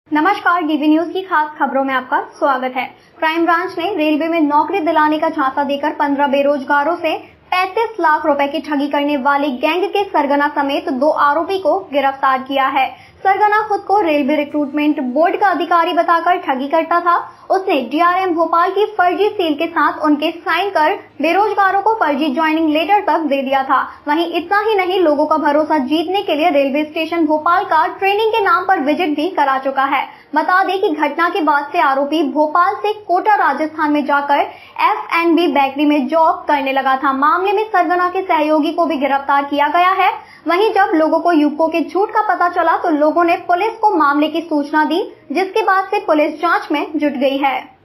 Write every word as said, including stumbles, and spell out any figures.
नमस्कार, DV news की खास खबरों में आपका स्वागत है। क्राइम ब्रांच ने रेलवे में नौकरी दिलाने का झांसा देकर पंद्रह बेरोजगारों से पैंतीस लाख रुपए की ठगी करने वाली गैंग के सरगना समेत दो आरोपी को गिरफ्तार किया है। सरगना खुद को रेलवे रिक्रूटमेंट बोर्ड का अधिकारी बताकर ठगी करता था। उसने डीआरएम भोपाल की फर्जी सील के साथ उनके साइन कर बेरोजगारों को फर्जी ज्वाइनिंग लेटर तक दे दिया था। वहीं इतना ही नहीं, लोगों का भरोसा जीतने के लिए रेलवे स्टेशन भोपाल का ट्रेनिंग के नाम पर विजिट भी करा चुका है। बता दें कि घटना के बाद से आरोपी भोपाल से कोटा राजस्थान में जाकर एफ एंड बी बेकरी में जॉब करने लगा था। मामले में सरगना के सहयोगी को भी गिरफ्तार किया गया है। वहीं जब लोगों को युवकों के झूठ का पता चला तो लोगों ने पुलिस को मामले की सूचना दी, जिसके बाद से पुलिस जांच में जुट गई है।